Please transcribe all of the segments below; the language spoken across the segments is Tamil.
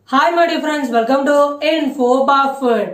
Hi my dear friends, welcome to Info Buffett.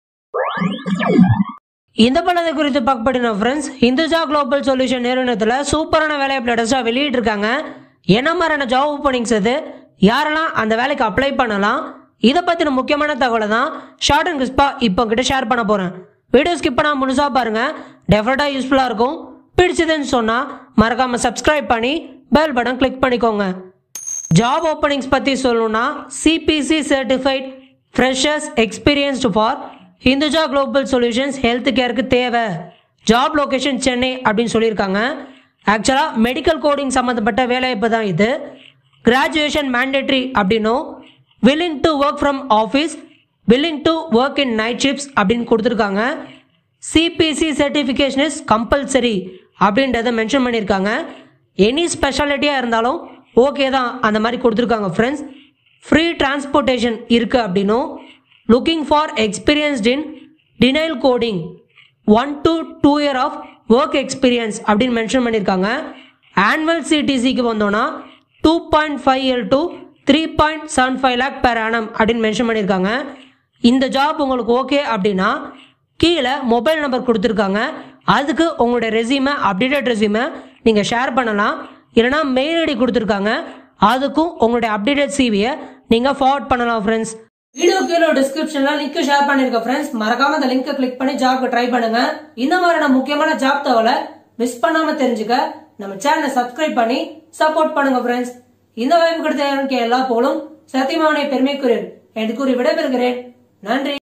இந்த பணத்தை குறித்து பார்க்கப்பட்ட ஃப்ரெண்ட்ஸ், Hinduja Global Solutions நிறுவனத்துல சூப்பரான வேலை லேட்டஸ்டா வெளியிட்டு இருக்காங்க. என்ன மாதிரியான ஜாப் ஓபனிங்ஸ் அது, யாரெல்லாம் அந்த வேலைக்கு அப்ளை பண்ணலாம், இத பத்தின முக்கியமான தகவலை தான் ஷார்ட் அண்ட் கிறிஸ்பா இப்போ கிட்ட ஷேர் பண்ண போறேன். வீடியோ ஸ்கிப் பண்ணாம முழுசா பாருங்க, டெஃபினட்டா யூஸ்ஃபுல்லா இருக்கும். பிடிச்சதுன்னு சொன்னா மறக்காம சப்ஸ்கிரைப் பண்ணி பெல் பட்டன் கிளிக் பண்ணிக்கோங்க. ஜாப் ஓப்பனிங்ஸ் பற்றி சொல்லணும்னா CPC certified freshers experienced for Hinduja global solutions health கேருக்கு தேவை. ஜாப் லொக்கேஷன் சென்னை அப்படின்னு சொல்லியிருக்காங்க. ஆக்சுவலாக மெடிக்கல் கோடிங் சம்மந்தப்பட்ட வேலைவாய்ப்பு தான் இது. கிராஜுவேஷன் மேண்டேட்ரி அப்படின்னும் willing to work from office, willing to work in night shifts அப்படின்னு கொடுத்துருக்காங்க. சிபிசி சர்டிஃபிகேஷன் இஸ் கம்பல்சரி அப்படின்றத மென்ஷன் பண்ணியிருக்காங்க. எனி ஸ்பெஷாலிட்டியாக இருந்தாலும் ஓகே தான் அந்த மாதிரி கொடுத்துருக்காங்க ஃப்ரெண்ட்ஸ். ஃப்ரீ டிரான்ஸ்போர்ட்டேஷன் இருக்குது அப்படின்னும் looking for experienced in denial coding 1 to 2 year of work experience அப்படின்னு மென்ஷன் பண்ணியிருக்காங்க. ஆனுவல் சிடிசிக்கு வந்தோன்னா 2.5 to 3.75 lakh per annum அப்படின்னு மென்ஷன் பண்ணியிருக்காங்க. இந்த ஜாப் உங்களுக்கு ஓகே அப்படின்னா கீழே மொபைல் நம்பர் கொடுத்துருக்காங்க. அதுக்கு உங்களுடைய ரெஸ்யூமை, அப்டேட்டட் ரெஸ்யூமை நீங்கள் ஷேர் பண்ணலாம். இல்லைனா மெயில் ஐடி கொடுத்துருக்காங்க, அதுக்கும் உங்களுடைய அப்டேட்டட் சிவியை நீங்கள் ஃபார்வர்ட் பண்ணலாம் ஃப்ரெண்ட்ஸ். வீடியோ கீழே டிஸ்கிரிப்ஷன்ல லிங்க் ஷேர் பண்ணிருக்கேன் ஃப்ரெண்ட்ஸ். மறக்காம அந்த லிங்கை கிளிக் பண்ணி ஜாப்க்கு ட்ரை பண்ணுங்க. இந்த மாதிரியான முக்கியமான ஜாப் தகவலை மிஸ் பண்ணாம தெரிஞ்சுக்க நம்ம சேனலை சப்ஸ்கிரைப் பண்ணி சப்போர்ட் பண்ணுங்க ஃப்ரெண்ட்ஸ். இந்த வாய்ப்பு கொடுத்த எல்லா போலும் சத்தியமான பெருமைக்குரியன் என்று கூறி விடைபெறுகிறேன். நன்றி.